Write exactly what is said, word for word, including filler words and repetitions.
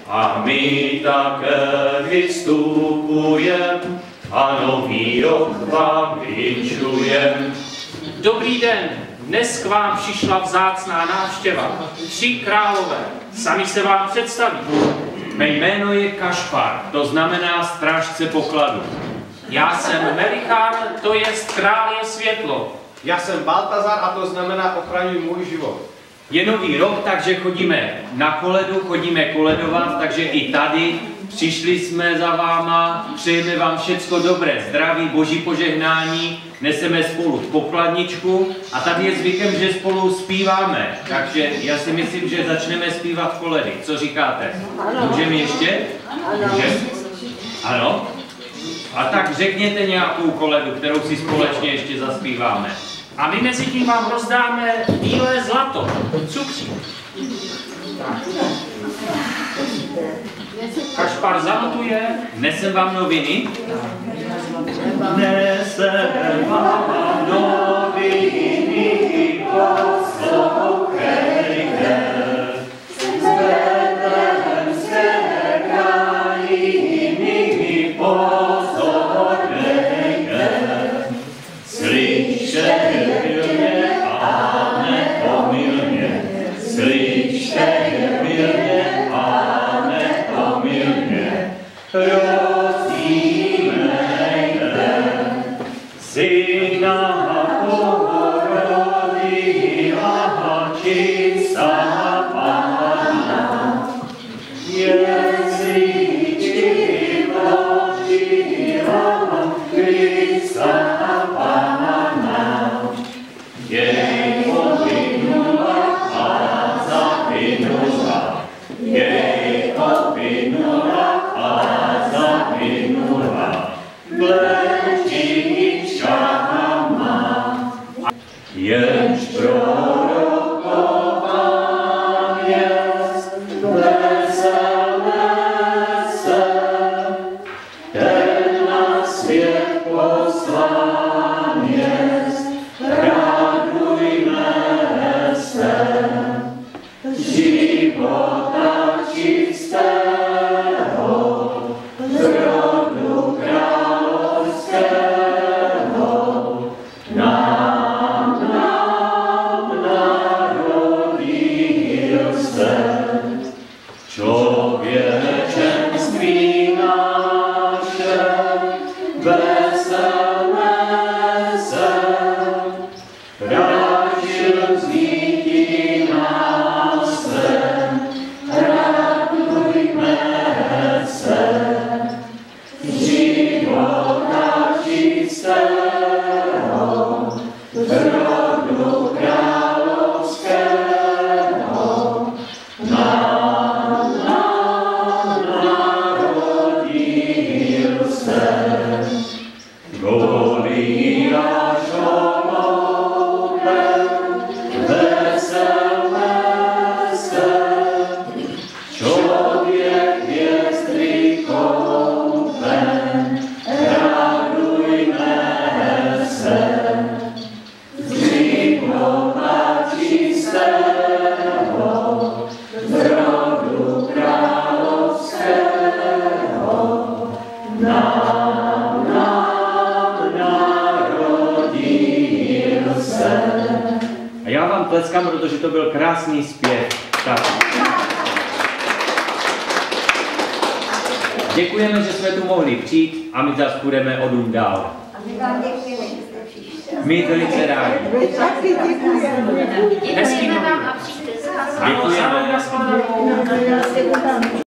A my také vystupujem a nový rok vám vyčujem. Dobrý den, dnes k vám přišla vzácná návštěva. Tři králové, sami se vám představí. Mé jméno je Kašpar, to znamená strážce pokladu. Já jsem Melichán, to jest král je světlo. Já jsem Baltazar a to znamená ochraňuj můj život. Je nový rok, takže chodíme na koledu, chodíme koledovat, takže i tady přišli jsme za váma, přejeme vám všecko dobré, zdraví, boží požehnání, neseme spolu pokladničku a tady je zvykem, že spolu zpíváme, takže já si myslím, že začneme zpívat koledy. Co říkáte? Můžeme ještě? Můžeme? Ano? A tak řekněte nějakou koledu, kterou si společně ještě zaspíváme. A my mezi tím vám rozdáme bílé zlato, cukří. Kašpar zanotuje. Nesem vám noviny? Nesem vám noviny, poslouchejte. Z Betlémské krajiny pozornějte. Slyšte pilně a nepomylně, slyšte pilně a nepomylně, rozjímejte. Syna porodila čistá Panna, jesličky vložila Krista. Jej povinula a zavinula, jej povinula a zavinula, pleštička má, jenž prorokován jest, veselé se, ten na svět poslán jest. Života čistého, z rodu královského, nám, nám narodil se. Člověčenství naše, veselé se, rážil zítí nás sem, radujme se. Života čistého, z rodu královského, nám, nám narodil se. Goliáš holubem, veselé se, člověk je strykopen, radujme se. Života čistého, z rodu královského, nám, nám narodil se. A já vám tleskám, protože to byl krásný zpěv. Tak. Děkujeme, že jsme tu mohli přijít a my zase půjdeme o dům dál. A my vám děkujeme, že jste přišli. My velice rádi. Děkujeme vám a přijďte. Děkujeme. Děkujeme.